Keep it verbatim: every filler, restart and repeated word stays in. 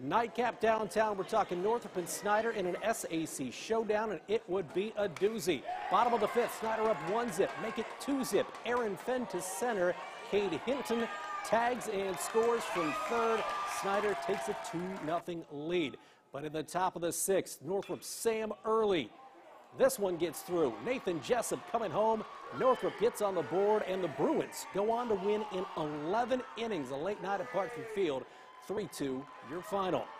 Nightcap downtown, we're talking Northrop and Snider in an S A C showdown, and it would be a doozy. Bottom of the fifth, Snider up one zip, make it two zip. Aaron Fenn to center. Cade Hinton tags and scores from third. Snider takes a two nothing lead. But in the top of the sixth, Northrop Sam Early. This one gets through. Nathan Jessup coming home. Northrop gets on the board, and the Bruins go on to win in eleven innings. A late night at Parkview Field. three two, your final.